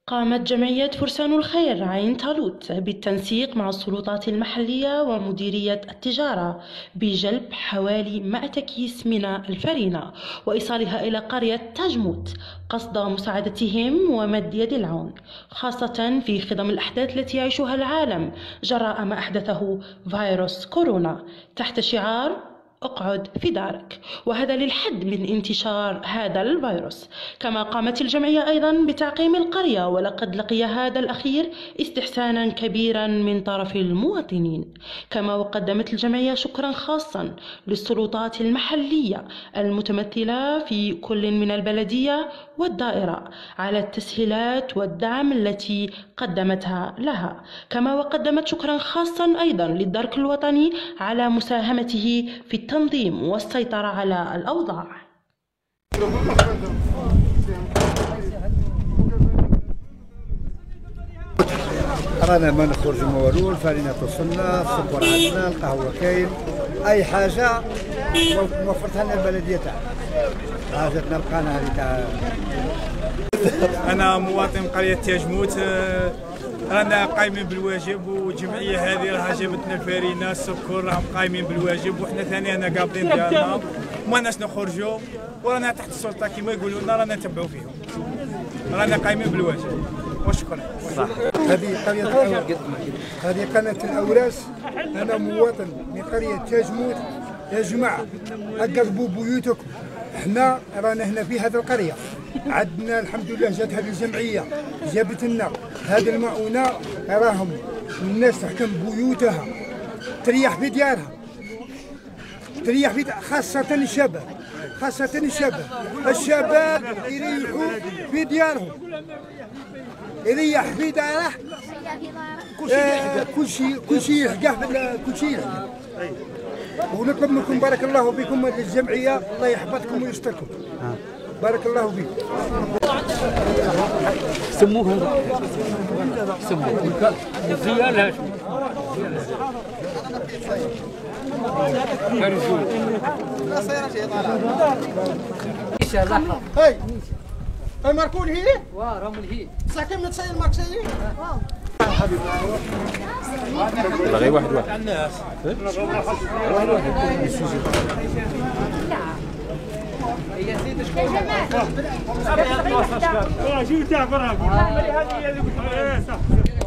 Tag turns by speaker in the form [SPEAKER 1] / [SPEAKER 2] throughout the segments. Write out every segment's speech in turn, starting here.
[SPEAKER 1] قامت جمعية فرسان الخير عين طالوت بالتنسيق مع السلطات المحلية ومديرية التجارة بجلب حوالي 100 كيس من الفرينة وإيصالها إلى قرية تاجموت قصد مساعدتهم ومد يد العون، خاصة في خضم الأحداث التي يعيشها العالم جراء ما أحدثه فيروس كورونا تحت شعار اقعد في دارك، وهذا للحد من انتشار هذا الفيروس. كما قامت الجمعية أيضا بتعقيم القرية، ولقد لقي هذا الأخير استحسانا كبيرا من طرف المواطنين. كما وقدمت الجمعية شكرا خاصا للسلطات المحلية المتمثلة في كل من البلدية والدائرة على التسهيلات والدعم التي قدمتها لها. كما وقدمت شكرا خاصا أيضا للدرك الوطني على مساهمته في التنظيم والسيطرة على الأوضاع.
[SPEAKER 2] رانا ما نخرج ما والو، الفرينة توصلنا، السكر عندنا، القهوة كاين، أي حاجة وفرتها لنا البلدية تاعنا. حاجتنا لقانا هذه تاع.
[SPEAKER 3] أنا مواطن قرية تاجموت، رانا قايمين بالواجب، والجمعية هذه راها جابتنا الفرينة السكر، راهم قايمين بالواجب، وحنا ثاني أنا قابضين ديالنا وما ناش نخرجوا، ورانا تحت السلطة كما يقولوا لنا، رانا نتبعوا فيهم، رانا قايمين بالواجب وشكرا.
[SPEAKER 4] صح. هذه قناة الأوراس. أنا مواطن من قرية تاجموت. يا جماعة قربوا بيوتكم، احنا رانا هنا في هذه القرية، عندنا الحمد لله جات هذه الجمعية جابت لنا هذه المؤونة، راهم الناس تحكم بيوتها تريح في ديارها، تريح في خاصة الشباب، الشباب يريحوا في ديارهم، يريح في داره، كل شيء يلحقه، كل شيء يلحقه. ونطلب منكم بارك الله فيكم الجمعية، الله يحفظكم ويستركم. بارك الله فيكم.
[SPEAKER 5] سموها زيالة
[SPEAKER 4] هاي الماركون هي؟
[SPEAKER 5] راهم هي
[SPEAKER 4] ساكن من تصير ماركسي؟
[SPEAKER 6] غير واحد
[SPEAKER 5] الناس هي سيد شكون؟
[SPEAKER 3] جيو تاع برا هذه اللي قلت لها صح.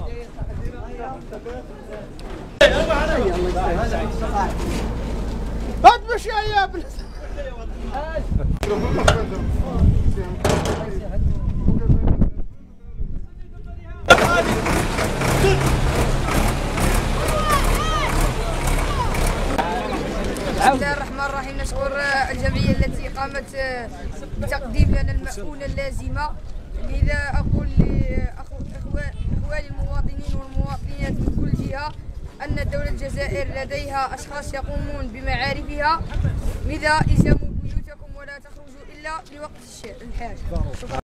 [SPEAKER 4] هات باش يا ابن
[SPEAKER 7] بسم الله الرحمن الرحيم. نشكر الجمعية التي قامت بتقديم لنا المؤونة اللازمة. لذا أقول لإخواني المواطنين والمواطنات من كل جهة أن دولة الجزائر لديها أشخاص يقومون بمعارفها، لذا الزموا بيوتكم ولا تخرجوا إلا لوقت الحاجة.